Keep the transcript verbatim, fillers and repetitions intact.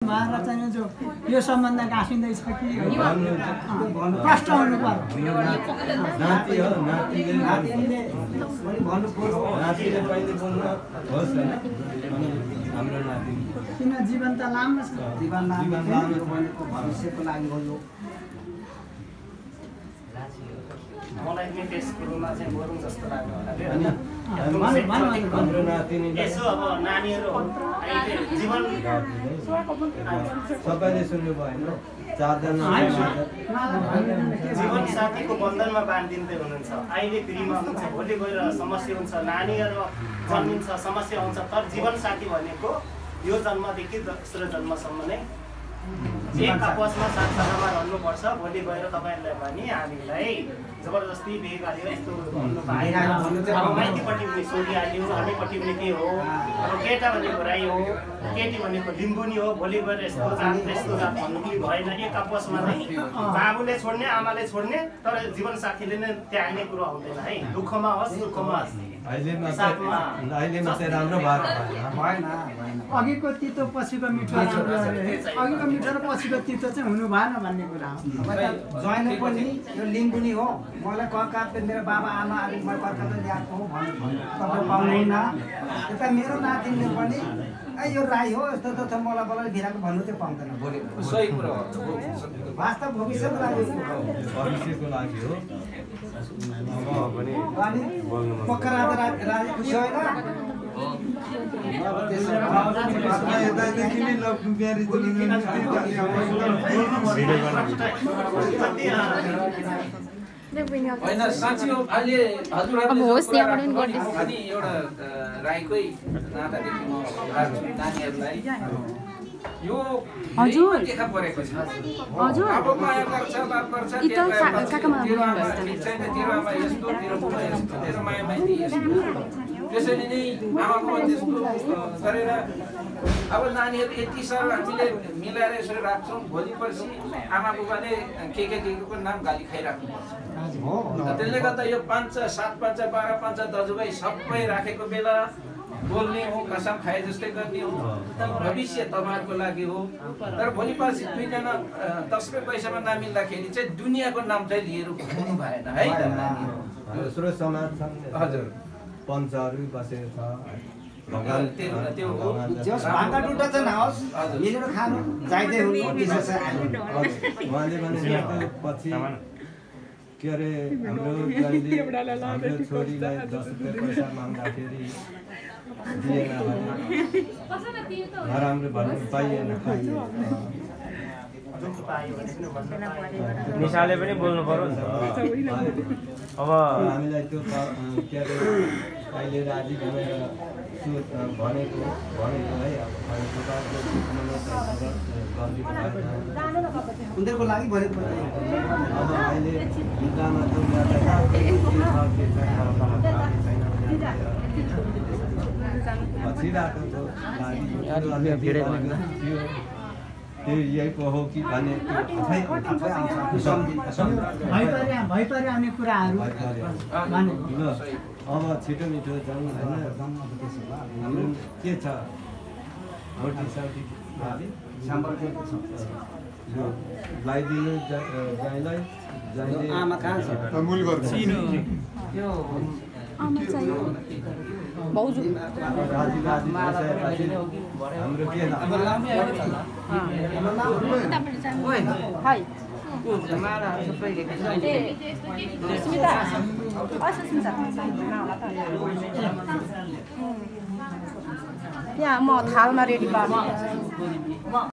भएर चाहिँ जो यो सम्बन्ध गाँसिँदैछ कि प्रष्ट हुनु पर्यो। नाति हो नातिले नातिले भन्नु पर्यो नातिले पहिले बोल्न होस् हैन हाम्रो नाति किन जीवन त लामो छ जीवन लामो भनेको भविष्यको लागि हो यो मलाई पनि त्यस कुरोमा चाहिँ बोलौँ जस्तो लाग्यो होला के हाम्रो नातिनी यसो अब नानीहरू अहिले जीवन सबैले सुन्नु भएन चारजना जीवन साथीको बन्धनमा बाँधिँदै हुनुहुन्छ अहिले फ्रीमा हुन्छ भोलि गएर समस्या हुन्छ नानीहरू जन्मिन्छ समस्या हुन्छ तर जीवन साथी भनेको यो जन्मदेखि दोस्रो जन्मसम्म नै एक आपसमा साथसाथमा रहनुपर्छ भोलि गएर तपाईँहरूलाई भने हामीलाई जबरजस्ती बिहे गरेर यस्तो भन्नु भएन अब माइतीपट्टि पनि सोधिहाल्यो हामीपट्टि पनि के हो अब केटा भनेको राई हो केटी भनेको लिम्बुनी हो भोलि गएर यस्तो जात यस्तो जात भन्नु पनि भएन एक आपसमा नै बाबुले छोड्ने आमाले छोड्ने तर जीवन साथीले नै त्याग्ने कुरो आउँदैन है दुःखमा होस् सुखमा होस् अहिले मात्रै अहिले मात्रै राम्रो भएर भएन अघिको तितो पछिको मिठो अघिको मिठो र पछिको तितो चाहिँ हुनु भएन भन्ने कुरा हो। ज्वाइँले पनि यो लिम्बुनी हो मलाई ककापले मेरो बाबा आमा अलिक मैले कलकत्ता ल्याएको हो भन्नु तपाईँ पाउनुहुन्न यता मेरो नातिले पनि ए यो राई हो यस्तो त मलाई बल्ल भिराको भन्नु चाहिँ पाउँदैन भोलि सही कुरा हो वास्तव भविष्यको लागि भविष्यको लागि हो अब पनि पक्का राजा राजा खुसी होइन होइन साँच्चै हो अहिले हजुरहरूले खालि एउटा राईकै नातादेखि म राख्छु नानीहरूलाई यो हजुर देखा परेको छ हजुर अब माया गर्छ बात गर्छ तेरो आमा यस्तो तेरो बुबा यस्तो तेरो माया माइती यस्तो त्यसैले नै आमाको त्यस्तो गरेर अब नानीहरू यति साह्रो हामीले मिलाएर यसरी राख्छौँ भोलि पर्सि आमा बुबाले के के के को नाम गाली खाइराख्नुपर्छ त्यसले गर्दा यो पाँच सात पाँच बाह्र पाँच दाजुभाइ सबै राखेको बेला बोल्ने हो कसम खाए जस्तै गर्ने हो भविष्य तपाईँहरूको लागि हो तर भोलि पर्सि दुईजना दस रुपियाँ पैसामा नमिल्दाखेरि चाहिँ दुनियाँको नाम चाहिँ लिएर घुम्नु भएन है त दोस्रो समाज हजुर पञ्चहरू बसेको छ भगवान त्यो जस भान्दा टुटा चाहिँ नहोस् मिलेर खानु जाइदै हुनु विशेष उहाँले भने पछि के अरे हाम्रो हाम्रो छोरीलाई दस रुपियाँ पैसा माग्दाखेरि दिएन नराम्रो भन्नु पाइएन निशाले पनि बोल्नु पर्यो नि त अब हामीलाई त्यो के अरे अहिले राजी भएर भनेको भनेको है अब उनीहरूको लागि भनेको अब अहिले भित्तामा भइरहेको त्यो यही पो हो कि भन्ने भइपरि आउने कुराहरू अब छिटो मिठो जाउँ होइन के छ रोटी सब्जी लगाइदिनु गाईलाई आमा कहाँ छ राजी राजी हाम्रो के यहाँ म थालमा रेडी पार्नु